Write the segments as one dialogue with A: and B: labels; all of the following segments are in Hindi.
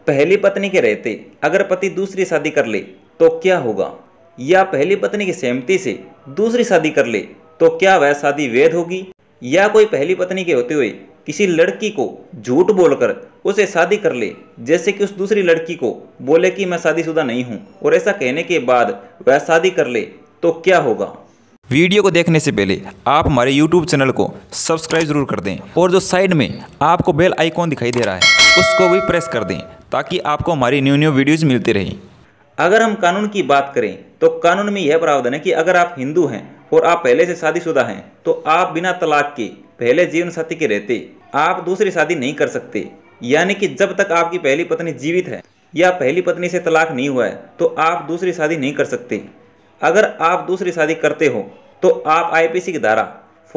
A: पहली पत्नी के रहते अगर पति दूसरी शादी कर ले तो क्या होगा, या पहली पत्नी की सहमति से दूसरी शादी कर ले तो क्या वह शादी वैध होगी, या कोई पहली पत्नी के होते हुए किसी लड़की को झूठ बोलकर उसे शादी कर ले, जैसे कि उस दूसरी लड़की को बोले कि मैं शादीशुदा नहीं हूं और ऐसा कहने के बाद वह शादी कर ले तो क्या होगा।
B: वीडियो को देखने से पहले आप हमारे YouTube चैनल को सब्सक्राइब जरूर कर दें और जो साइड में आपको बेल आइकॉन दिखाई दे रहा है उसको भी प्रेस कर दें ताकि आपको हमारी न्यू वीडियोज़ मिलती रहें।
A: अगर हम कानून की बात करें तो कानून में यह प्रावधान है कि अगर आप हिंदू हैं और आप पहले से शादीशुदा हैं तो आप बिना तलाक के पहले जीवन साथी के रहते आप दूसरी शादी नहीं कर सकते। यानी कि जब तक आपकी पहली पत्नी जीवित है या पहली पत्नी से तलाक नहीं हुआ है तो आप दूसरी शादी नहीं कर सकते। अगर आप दूसरी शादी करते हो तो आप आईपीसी की धारा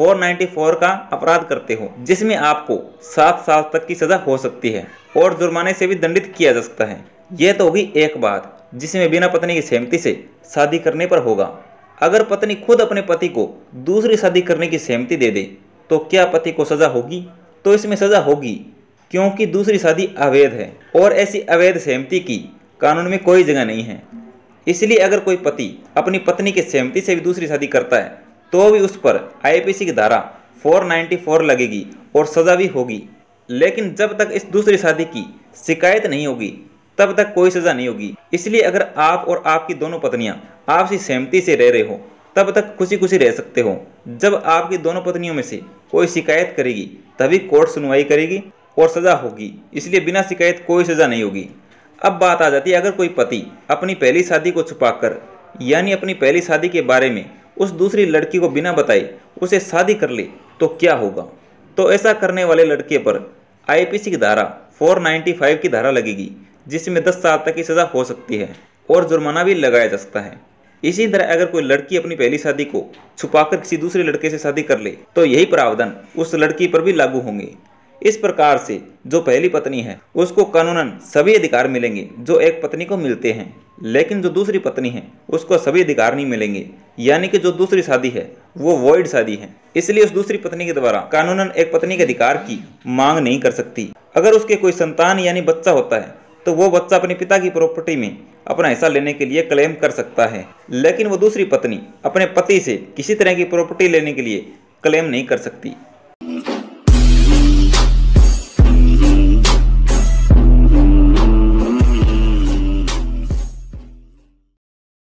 A: 494 का अपराध करते हो, जिसमें आपको 7 साल तक की सजा हो सकती है और जुर्माने से भी दंडित किया जा सकता है। यह तो होगी एक बात जिसमें बिना पत्नी की सहमति से शादी करने पर होगा। अगर पत्नी खुद अपने पति को दूसरी शादी करने की सहमति दे दे तो क्या पति को सजा होगी? तो इसमें सजा होगी, क्योंकि दूसरी शादी अवैध है और ऐसी अवैध सहमति की कानून में कोई जगह नहीं है। इसलिए अगर कोई पति अपनी पत्नी की सहमति से भी दूसरी शादी करता है तो भी उस पर आईपीसी की धारा 494 लगेगी और सजा भी होगी। लेकिन जब तक इस दूसरी शादी की शिकायत नहीं होगी तब तक कोई सजा नहीं होगी। इसलिए अगर आप और आपकी दोनों पत्नियां आपसी सहमति से रह रहे हो तब तक खुशी खुशी रह सकते हो। जब आपकी दोनों पत्नियों में से कोई शिकायत करेगी तभी कोर्ट सुनवाई करेगी और सजा होगी। इसलिए बिना शिकायत कोई सजा नहीं होगी। अब बात आ जाती है, अगर कोई पति अपनी पहली शादी को छुपाकर यानी अपनी पहली शादी के बारे में उस दूसरी लड़की को बिना बताए उसे शादी कर ले तो क्या होगा। तो ऐसा करने वाले लड़के पर आईपीसी की धारा 495 की धारा लगेगी, जिसमें 10 साल तक की सजा हो सकती है और जुर्माना भी लगाया जा सकता है। इसी तरह अगर कोई लड़की अपनी पहली शादी को छुपाकर किसी दूसरे लड़के से शादी कर ले तो यही प्रावधान उस लड़की पर भी लागू होंगे। इस प्रकार से जो पहली पत्नी है उसको कानूनन सभी अधिकार मिलेंगे जो एक पत्नी को मिलते हैं, लेकिन जो दूसरी पत्नी है उसको सभी अधिकार नहीं मिलेंगे। यानी कि जो दूसरी शादी है वो वॉइड शादी है, इसलिए उस दूसरी पत्नी के द्वारा कानूनन एक पत्नी के अधिकार की मांग नहीं कर सकती। अगर उसके कोई संतान यानी बच्चा होता है तो वो बच्चा अपने पिता की प्रॉपर्टी में अपना हिस्सा लेने के लिए क्लेम कर सकता है, लेकिन वो दूसरी पत्नी अपने पति से किसी तरह की प्रॉपर्टी लेने के लिए क्लेम नहीं कर सकती।